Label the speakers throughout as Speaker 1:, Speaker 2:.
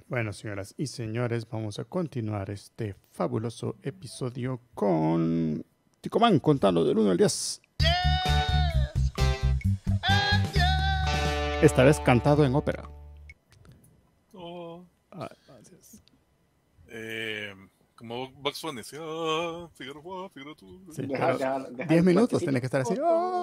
Speaker 1: Bueno, señoras y señores, vamos a continuar este fabuloso episodio con Ticomán, contando del 1 al 10. Esta vez cantado en ópera.
Speaker 2: Oh.
Speaker 1: Gracias.
Speaker 2: Como Bugs Bunny, ¿sí? Figaro 2.
Speaker 1: Sí,
Speaker 3: Deja
Speaker 1: 10 minutos tiene que estar así.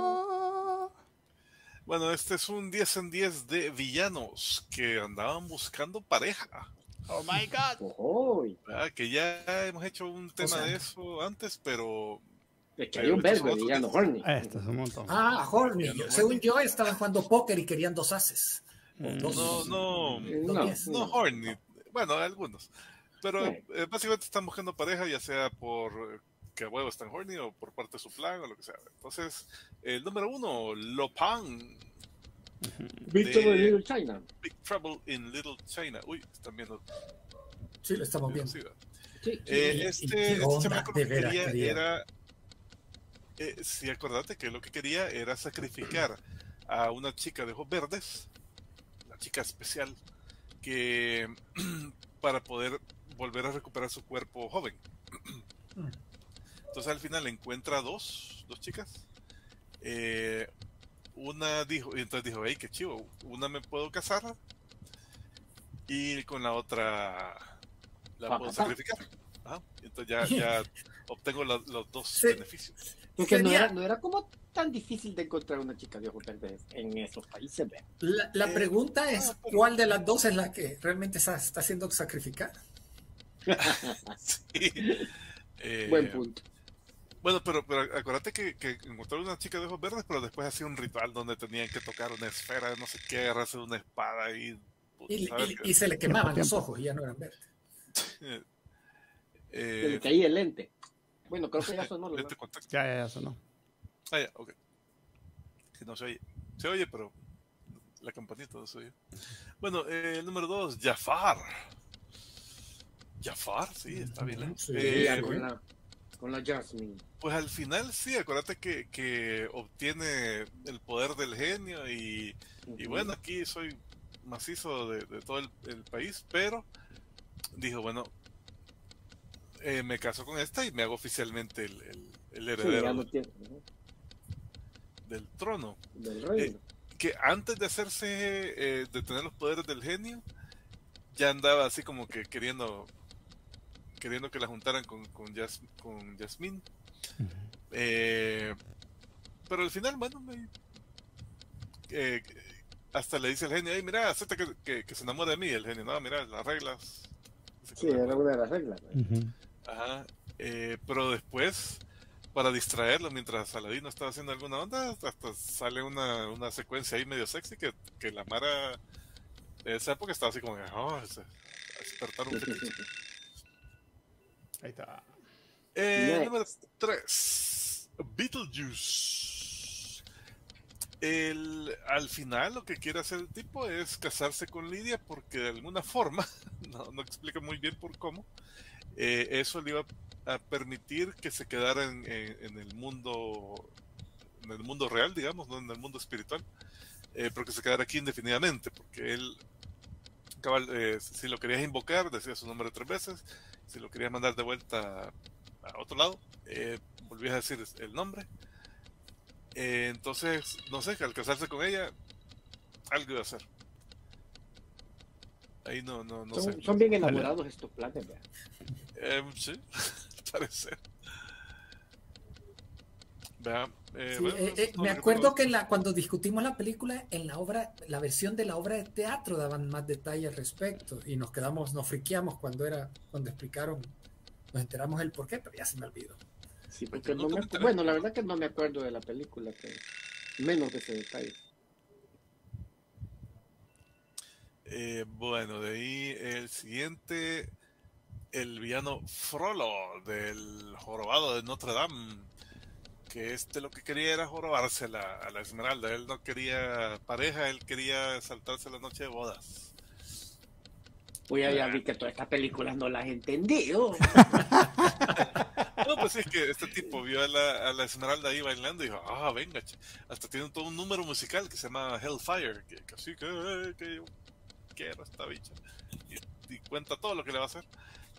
Speaker 2: Bueno, este es un 10 en 10 de villanos que andaban buscando pareja.
Speaker 1: Oh my god.
Speaker 3: Ojo.
Speaker 2: Que ya hemos hecho un tema de eso antes, pero...
Speaker 3: Es que hay un verbo de villano, Horny.
Speaker 1: Esto es un montón.
Speaker 4: Horny. Según yo, estaban jugando póker y querían 2 ases.
Speaker 2: No, Horny. Bueno, algunos. Pero básicamente están buscando pareja, ya sea por que a huevo están horny o por parte de su plan o lo que sea. Entonces, el número 1, Lopan.
Speaker 3: Big Trouble in Little China.
Speaker 2: Big Trouble in Little China. Uy, están viendo.
Speaker 4: Sí, lo estamos viendo.
Speaker 2: Este chamaco lo que quería era... sí, acordate que lo que quería era sacrificar a una chica de ojos verdes, la chica especial, que para poder volver a recuperar su cuerpo joven. Entonces al final encuentra dos chicas. Una dijo, y entonces dijo, hey, qué chivo, una me puedo casar y con la otra la puedo sacrificar. Entonces ya obtengo los dos beneficios.
Speaker 3: Porque no era como tan difícil de encontrar una chica de ojos verdes en esos países.
Speaker 4: La pregunta es, ¿cuál de las dos es la que realmente está siendo sacrificada?
Speaker 2: Sí.
Speaker 3: Buen punto.
Speaker 2: Bueno, pero acuérdate que encontraron una chica de ojos verdes, pero después hacía un ritual donde tenían que tocar una esfera, no sé qué, agarrarse de una espada
Speaker 4: y se le quemaban los ojos y ya no eran verdes.
Speaker 3: Se le caía el lente. Bueno, creo que ya sonó.
Speaker 2: Lente contacto.
Speaker 1: Ya sonó.
Speaker 2: Ya, ok. Que no se oye. Se oye, pero la campanita no se oye. Bueno, el número 2, Jafar. Jafar, sí, está bien.
Speaker 3: Sí, con la Jasmine.
Speaker 2: Pues al final sí, acuérdate que obtiene el poder del genio y bueno, aquí soy macizo de todo el país, pero dijo, bueno, me caso con esta y me hago oficialmente el heredero del trono.
Speaker 3: Del reino.
Speaker 2: Que antes de hacerse, de tener los poderes del genio, ya andaba así como que queriendo que la juntaran con Jasmine. Pero al final, bueno, hasta le dice al genio, hey, mira, acepta que se enamore de mí. El genio, no, mira, las reglas.
Speaker 3: Sí, era una de las reglas.
Speaker 2: Ajá. Pero después, para distraerlo mientras Aladino estaba haciendo alguna onda, hasta sale una secuencia ahí medio sexy que la Mara de esa época estaba así como que, despertar un fetiche.
Speaker 1: Ahí está.
Speaker 2: Número 3, Beetlejuice. Al final lo que quiere hacer el tipo es casarse con Lidia porque de alguna forma, no explica muy bien por cómo, eso le iba a permitir que se quedara en el mundo real, digamos, no en el mundo espiritual, pero que se quedara aquí indefinidamente, porque él, si lo querías invocar, decía su nombre 3 veces, si lo querías mandar de vuelta a otro lado, volvías a decir el nombre. Entonces, no sé, al casarse con ella, algo iba a hacer. Ahí no sé.
Speaker 3: Son bien elaborados estos planes, ¿verdad?
Speaker 2: Sí, parece.
Speaker 4: Me acuerdo que cuando discutimos la película, en la versión de la obra de teatro daban más detalles al respecto y nos friqueamos cuando explicaron, nos enteramos el porqué, pero ya se me olvidó.
Speaker 3: Sí, porque bueno, la verdad que no me acuerdo de la película, pero menos de ese detalle.
Speaker 2: Bueno, de ahí el siguiente, el villano Frollo del jorobado de Notre Dame, que lo que quería era jorobarse a la Esmeralda. Él no quería pareja, él quería saltarse la noche de bodas.
Speaker 3: Pues ya vi que todas estas películas no las entendí. No,
Speaker 2: pues es que este tipo vio a la Esmeralda ahí bailando y dijo, venga, hasta tiene todo un número musical que se llama Hellfire, que así que yo quiero esta bicha. y cuenta todo lo que le va a hacer.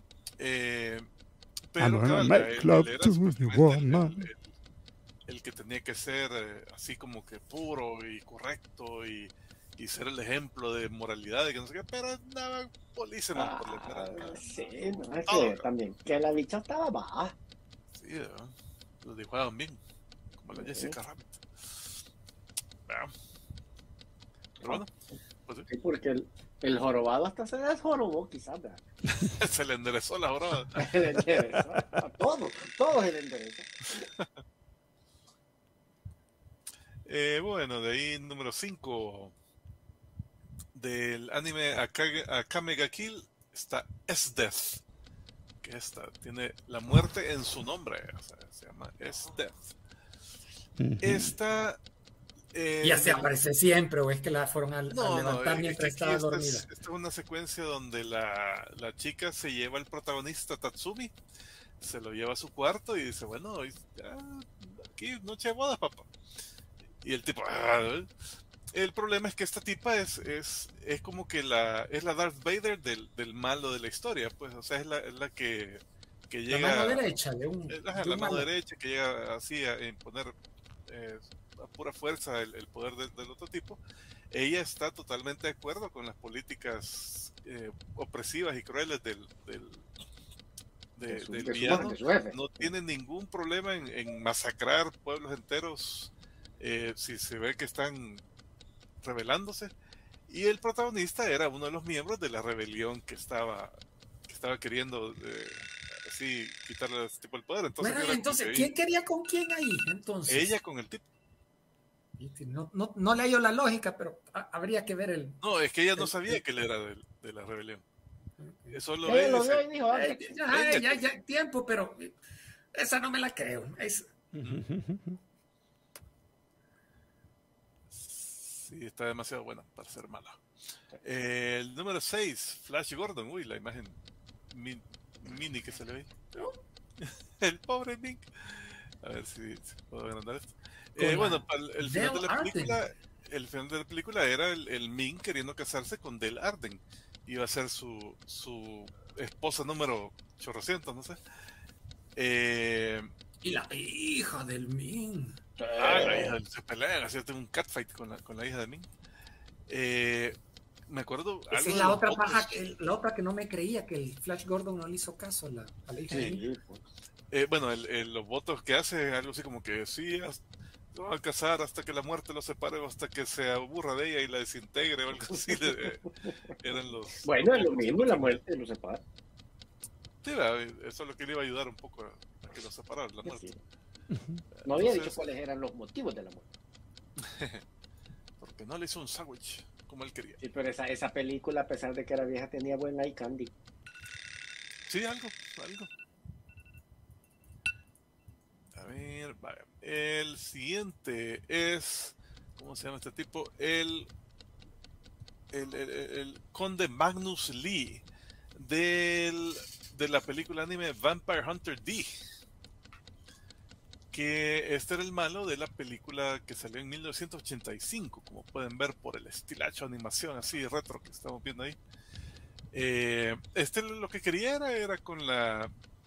Speaker 1: I'm
Speaker 2: Pero
Speaker 1: gonna
Speaker 2: cabal,
Speaker 1: make
Speaker 2: él
Speaker 1: love
Speaker 2: era
Speaker 1: to you,
Speaker 2: supuestamente
Speaker 1: woman.
Speaker 2: el que tenía que ser así como que puro y correcto y ser el ejemplo de moralidad y que no sé qué, pero nada, polísimo por la
Speaker 3: sí, no, es que también, que la bicha estaba baja.
Speaker 2: Sí, ¿verdad? Lo dibujaban bien, como la Jessica Rabbit. ¿Verdad? Pero bueno, pues sí.
Speaker 3: Sí, porque el jorobado hasta se desjorobó, quizás, ¿verdad?
Speaker 2: Se le enderezó la jorobada.
Speaker 3: Se le enderezó. A todos se le enderezó.
Speaker 2: Bueno, de ahí número 5 del anime Akame ga Kill está S-Death, que tiene la muerte en su nombre, o sea, se llama S-Death. Esta
Speaker 4: ya se aparece siempre, o es que la fueron a levantar mientras estaba dormida.
Speaker 2: Esta es una secuencia donde la chica se lleva al protagonista Tatsumi, se lo lleva a su cuarto y dice, bueno, ya, aquí noche de bodas, papá. Y el tipo, el problema es que esta tipa es como que es la Darth Vader del malo de la historia, pues, o sea, es la que llega...
Speaker 4: La mano derecha
Speaker 2: la mano derecha que llega así a imponer a pura fuerza el poder del otro tipo. Ella está totalmente de acuerdo con las políticas opresivas y crueles del villano. No tiene ningún problema en masacrar pueblos enteros si se ve que están rebelándose, y el protagonista era uno de los miembros de la rebelión que estaba queriendo así quitarle a este tipo el poder. Entonces,
Speaker 4: bueno, entonces ¿quién quería con quién ahí? Entonces
Speaker 2: ella con el tipo.
Speaker 4: No le hallo la lógica, pero habría que ver
Speaker 2: no, es que ella no sabía que él era de la rebelión. Eso lo
Speaker 3: ella lo vio y dijo,
Speaker 4: ya tiempo, pero esa no me la creo.
Speaker 2: Sí, está demasiado buena para ser mala. El número 6, Flash Gordon. Uy, la imagen mini que se le ve. El pobre Nick. A ver si puedo agrandar esto. Bueno, el final de la película era el Ming queriendo casarse con Del Arden. Iba a ser su esposa número 800, no sé.
Speaker 4: Y la hija del Ming.
Speaker 2: La hija se pelean, así un catfight con la hija de Ming. Me acuerdo.
Speaker 4: Esa es la otra paja, la otra que no me creía, que el Flash Gordon no le hizo caso a la hija de Ming.
Speaker 2: Bueno, los votos que hace, algo así como que sí, se van a casar hasta que la muerte los separe o hasta que se aburra de ella y la desintegre o algo así. Eran los.
Speaker 3: Bueno, es lo mismo, la muerte los separa.
Speaker 2: Sí, eso es lo que le iba a ayudar un poco a que los separaran, la muerte.
Speaker 3: Sí. No había dicho cuáles eran los motivos de la muerte.
Speaker 2: Porque no le hizo un sándwich como él quería.
Speaker 3: Sí, pero esa película, a pesar de que era vieja, tenía buen eye candy.
Speaker 2: Sí, algo. A ver, vaya. El siguiente es, ¿cómo se llama este tipo? El conde Magnus Lee de la película anime Vampire Hunter D, que este era el malo de la película que salió en 1985, como pueden ver por el estilacho de animación así retro que estamos viendo ahí. Lo que quería era con la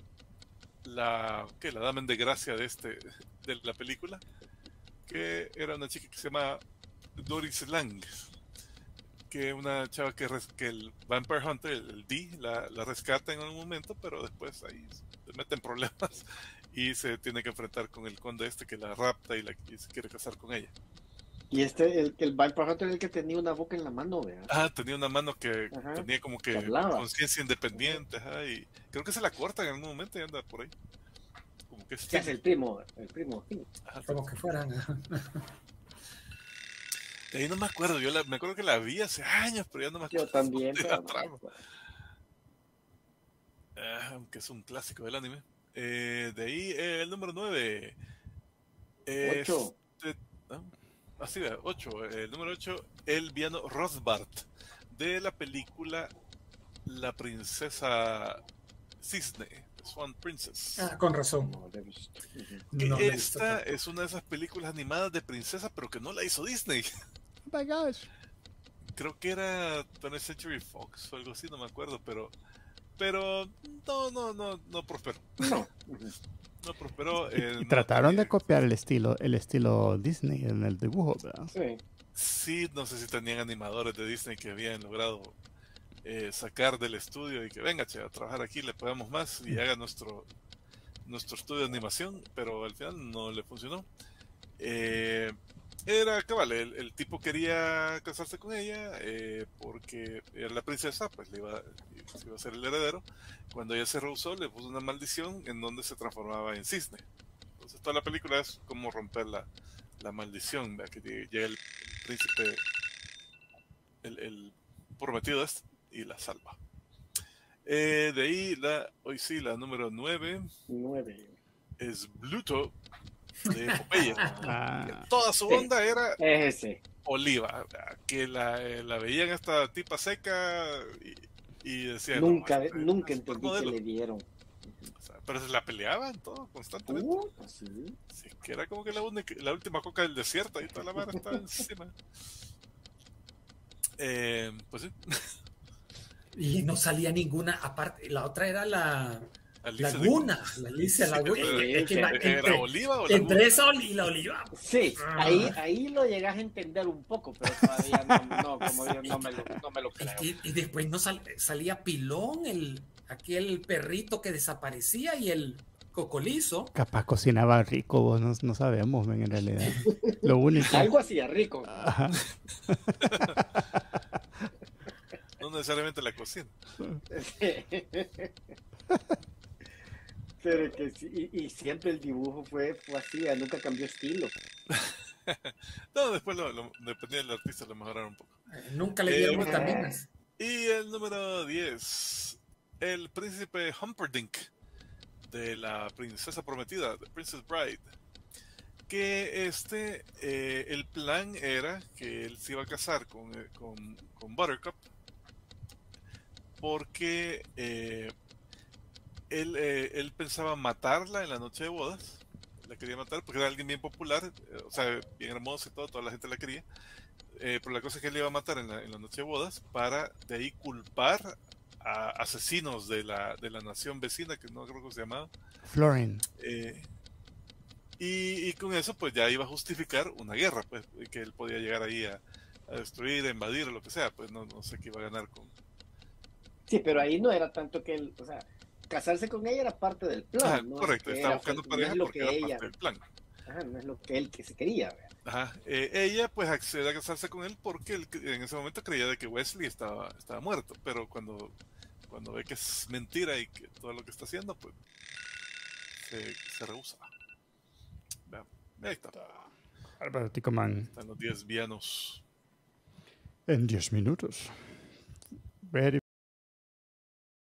Speaker 2: dama de gracia de la película, que era una chica que se llama Doris Lang, que una chava que el Vampire Hunter, el D, la rescata en algún momento, pero después ahí se meten problemas y se tiene que enfrentar con el conde que la rapta y se quiere casar con ella.
Speaker 3: Y el Vampire Hunter, el que tenía una boca en la mano, ¿verdad?
Speaker 2: Tenía una mano que tenía como que conciencia independiente, y creo que se la cortan en algún momento y anda por ahí. Como que
Speaker 3: ¿Qué hace el primo?
Speaker 4: Como que fueran.
Speaker 2: De ahí no me acuerdo, me acuerdo que la vi hace años, pero ya no me acuerdo.
Speaker 3: Yo también.
Speaker 2: Aunque es un clásico del anime. De ahí el número 9.
Speaker 3: 8.
Speaker 2: Así es, 8. El número 8, el villano Rothbard de la película La Princesa Cisne, Swan Princess.
Speaker 4: Con razón.
Speaker 2: Esta es una de esas películas animadas de princesa, pero que no la hizo Disney.
Speaker 1: Oh my gosh.
Speaker 2: creo que era 20th Century Fox o algo así, no me acuerdo, pero no prosperó.
Speaker 3: No.
Speaker 2: No prosperó.
Speaker 1: Y trataron de copiar el estilo Disney en el dibujo, ¿verdad?
Speaker 3: Sí.
Speaker 2: Sí, no sé si tenían animadores de Disney que habían logrado sacar del estudio y que venga, che, a trabajar aquí, le pagamos más y haga nuestro estudio de animación, pero al final no le funcionó. Era cabal, el tipo quería casarse con ella porque era la princesa, pues se iba a ser el heredero. Cuando ella se rehusó, le puso una maldición en donde se transformaba en cisne. Entonces toda la película es como romper la maldición, ¿verdad? Que llega el príncipe, el prometido y la salva. De ahí hoy sí, la número 9 es Bluto de Popeye. Toda su onda era
Speaker 3: ese.
Speaker 2: Oliva, que la veían esta tipa seca y decían
Speaker 3: nunca entendí que le dieron.
Speaker 2: O sea, pero se la peleaban todo constantemente.
Speaker 3: Sí.
Speaker 2: Sí, que era como que la última coca del desierto y toda la mano estaba encima. Pues sí.
Speaker 4: Y no salía ninguna, aparte, la otra era la
Speaker 2: Alicia
Speaker 4: Laguna, la Alicia Laguna.
Speaker 2: ¿Era Oliva o
Speaker 4: entre esa y la Oliva.
Speaker 3: Sí, ahí lo llegas a entender un poco, pero todavía no como yo no me lo creo.
Speaker 4: Y después no salía Pilón, aquel perrito que desaparecía, y el Cocolizo.
Speaker 1: Capaz cocinaba rico, vos no sabemos, en realidad. Lo único.
Speaker 3: Algo hacía rico.
Speaker 1: Ajá.
Speaker 2: No necesariamente la cocina.
Speaker 3: Pero que sí, y siempre el dibujo fue así, nunca cambió estilo.
Speaker 2: No, después dependía del artista, lo mejoraron un poco.
Speaker 4: Nunca le dieron vitaminas.
Speaker 2: Y el número 10, el príncipe Humperdinck, de la princesa prometida, The Princess Bride. Que el plan era que él se iba a casar con Buttercup, porque él pensaba matarla en la noche de bodas. La quería matar porque era alguien bien popular, o sea, bien hermosa y todo, toda la gente la quería. Pero la cosa es que él le iba a matar en la noche de bodas para de ahí culpar a asesinos de la nación vecina, que no creo que se llamaba
Speaker 1: Florin.
Speaker 2: Y con eso pues ya iba a justificar una guerra, pues, que él podía llegar ahí a destruir, a invadir o lo que sea, pues no sé qué iba a ganar con.
Speaker 3: Sí, pero ahí no era tanto que él, o sea, casarse con ella era parte del plan. ¿No?
Speaker 2: Correcto, estaba buscando pareja porque era
Speaker 3: ella,
Speaker 2: parte del plan.
Speaker 3: No es lo que él que se quería, ¿verdad?
Speaker 2: Ajá, ella pues accede a casarse con él porque él en ese momento creía de que Wesley estaba muerto, pero cuando ve que es mentira y que todo lo que está haciendo, pues se rehúsa. Ahí está.
Speaker 1: Álvaro Ticomán.
Speaker 2: Están los 10 villanos.
Speaker 1: En 10 minutos. Very